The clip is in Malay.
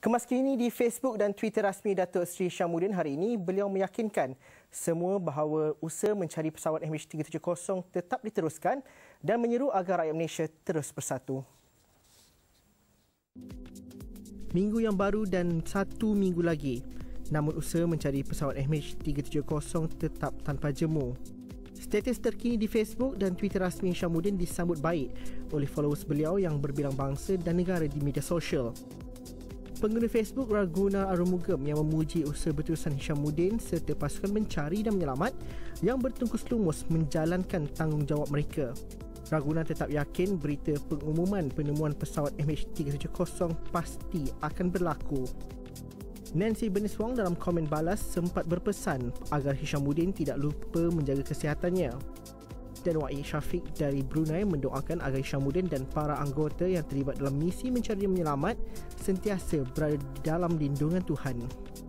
Kemas kini di Facebook dan Twitter rasmi Datuk Seri Hishamuddin hari ini, beliau meyakinkan semua bahawa usaha mencari pesawat MH370 tetap diteruskan dan menyeru agar rakyat Malaysia terus bersatu. Minggu yang baru dan 1 minggu lagi, namun usaha mencari pesawat MH370 tetap tanpa jemu. Status terkini di Facebook dan Twitter rasmi Hishamuddin disambut baik oleh followers beliau yang berbilang bangsa dan negara di media sosial. Pengguna Facebook Raguna Arumugam yang memuji usaha berterusan Hishamuddin serta pasukan mencari dan menyelamat yang bertungkus lumus menjalankan tanggungjawab mereka. Raguna tetap yakin berita pengumuman penemuan pesawat MH370 pasti akan berlaku. Nancy Bernice Wong dalam komen balas sempat berpesan agar Hishamuddin tidak lupa menjaga kesihatannya. Dan Wahid Syafiq dari Brunei mendoakan agar Hishamuddin dan para anggota yang terlibat dalam misi mencari dan menyelamat sentiasa berada dalam lindungan Tuhan.